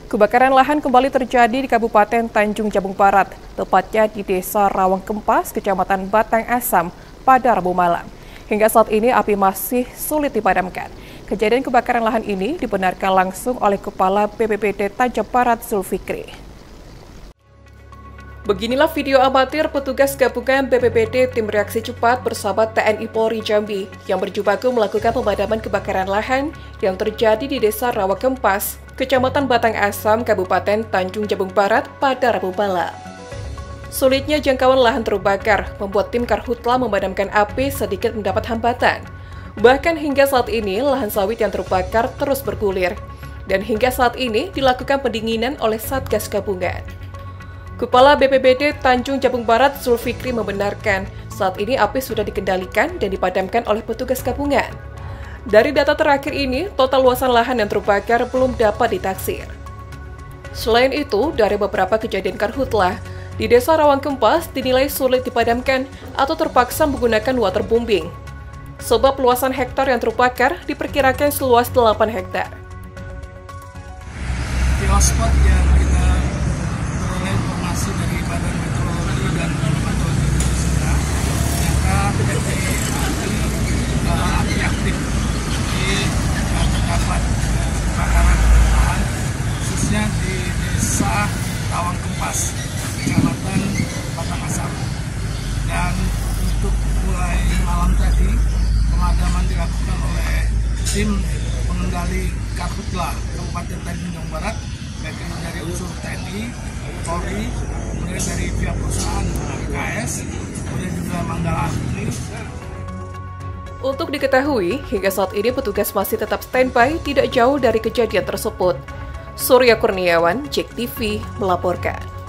Kebakaran lahan kembali terjadi di Kabupaten Tanjung Jabung Barat, tepatnya di Desa Rawang Kempas, Kecamatan Batang Asam, pada Rabu malam. Hingga saat ini api masih sulit dipadamkan. Kejadian kebakaran lahan ini dibenarkan langsung oleh Kepala BPBD Tanjung Barat Zulfikri. Beginilah video amatir petugas gabungan BPBD Tim Reaksi Cepat bersama TNI Polri Jambi yang berjibaku melakukan pemadaman kebakaran lahan yang terjadi di Desa Rawang Kempas, Kecamatan Batang Asam, Kabupaten Tanjung Jabung Barat pada Rabu malam. Sulitnya jangkauan lahan terbakar membuat tim Karhutla memadamkan api sedikit mendapat hambatan. Bahkan hingga saat ini lahan sawit yang terbakar terus bergulir dan hingga saat ini dilakukan pendinginan oleh Satgas Gabungan. Kepala BPBD Tanjung Jabung Barat Zulfikri membenarkan saat ini api sudah dikendalikan dan dipadamkan oleh petugas gabungan. Dari data terakhir ini, total luasan lahan yang terbakar belum dapat ditaksir. Selain itu, dari beberapa kejadian Karhutla, di Desa Rawang Kempas dinilai sulit dipadamkan atau terpaksa menggunakan waterbombing. Sebab luasan hektar yang terbakar diperkirakan seluas 8 hektar. Di hotspot yang kita peroleh informasi dari Badan Meteorologi dan Klimatologi Indonesia, ternyata terjadi api aktif di terdapat kebakaran lahan, khususnya di Desa Rawang Kempas, Kecamatan Batang Asam. Dan untuk mulai malam tadi, pemadaman dilakukan oleh tim pengendali Karhutla Kabupaten Tanjung Jabung Barat, baik dari unsur TNI, Polri, kemudian dari pihak perusahaan KS, kemudian juga Manggala Agni. Untuk diketahui, hingga saat ini petugas masih tetap standby tidak jauh dari kejadian tersebut. Surya Kurniawan, JEK TV, melaporkan.